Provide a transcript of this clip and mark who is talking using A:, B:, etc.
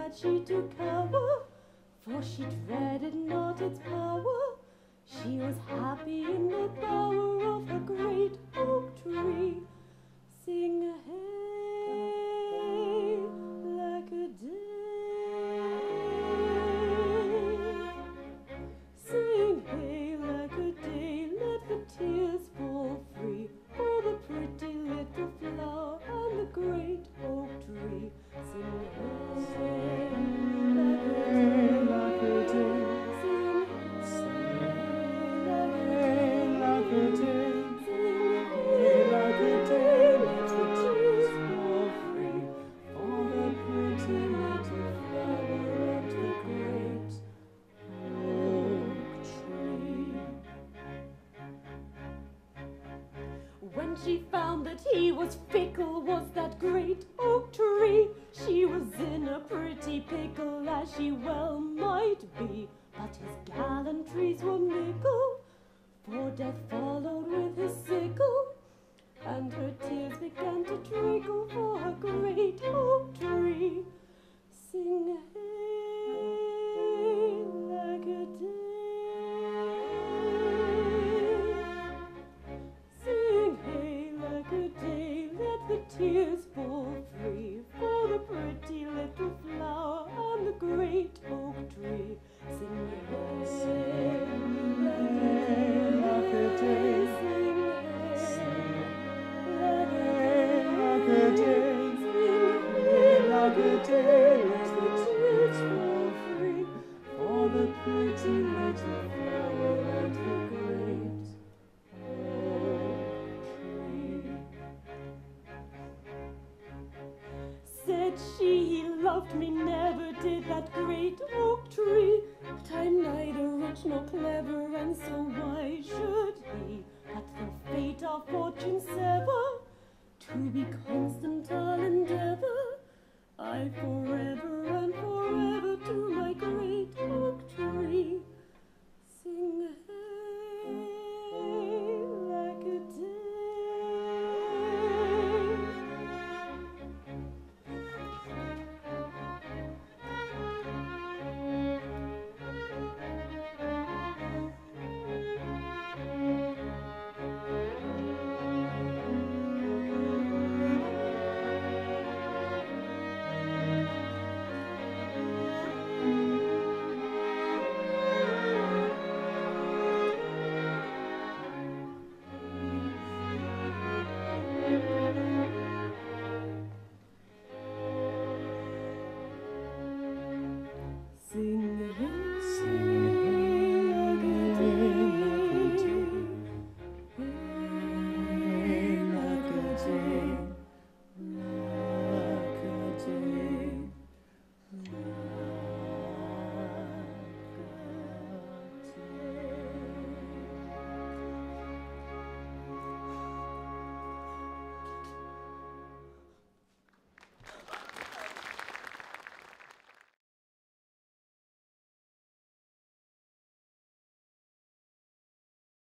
A: had she to cower, for she dreaded not its power. She was happy in the bower of her great oak tree. Sing hey, lack a day. Sing hey, lack a day, let the tears fall free for the pretty little flower and the great oak tree. Sing hey, lack a day, lack a day. When she found that he was fickle, was that great oak tree, she was in a pretty pickle, as she well might be. But his gallantries were mickle, for death followed with his sickle, and her tears began to trickle for her great oak tree. Sing hey, lack a day. Sing hey, lack a day, let the tears fall free for the pretty little flower and the great oak tree. Sing hey, lack a day, sing hey, lack a day, sing hey, lack a day, let the tears fall free for the pretty little flower and the great said she, he loved me never, did that great oak tree. But I'm neither rich nor clever, and so why should he? But the fate our fortune said